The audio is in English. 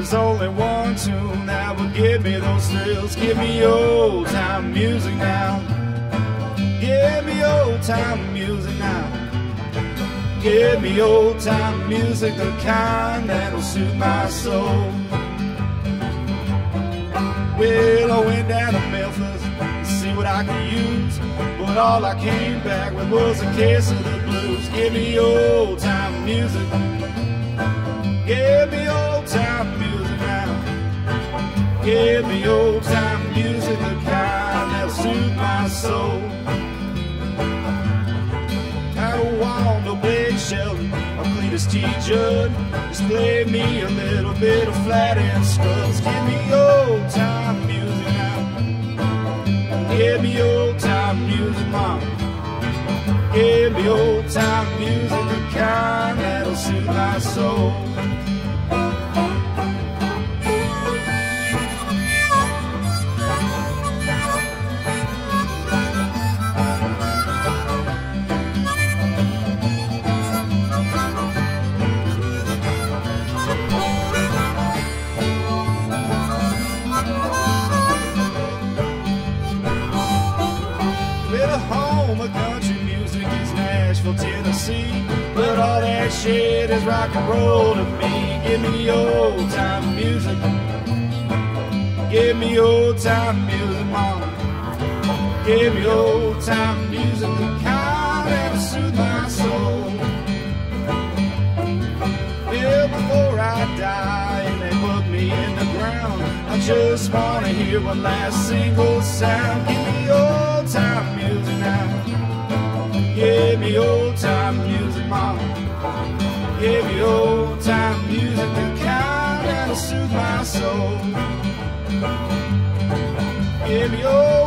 There's only one tune that will give me those thrills. Give me old time music now. Give me old time music now. Give me old time music, the kind that'll soothe my soul. Well, I went down to Memphis to see what I could use, but all I came back with was a case of the blues. Give me old time music. Give me old time music now. Give me old time music, the kind that'll soothe my soul. I don't want no Blake Shelton or Cletus T. Judd. Just play me a little bit of Flat and Skulls. Give me old time music now. Give me old time music, mama. Give me old time music, the kind that'll soothe my soul. Tennessee, but all that shit is rock and roll to me. Give me old time music. Give me old time music, mama. Give me old time music, the kind that'll soothe my soul. Well, before I die and they put me in the ground, I just wanna hear one last single sound. Give me old time music now. Give me old time music, mama. Give me old time music, the kind that'll soothe my soul. Give me old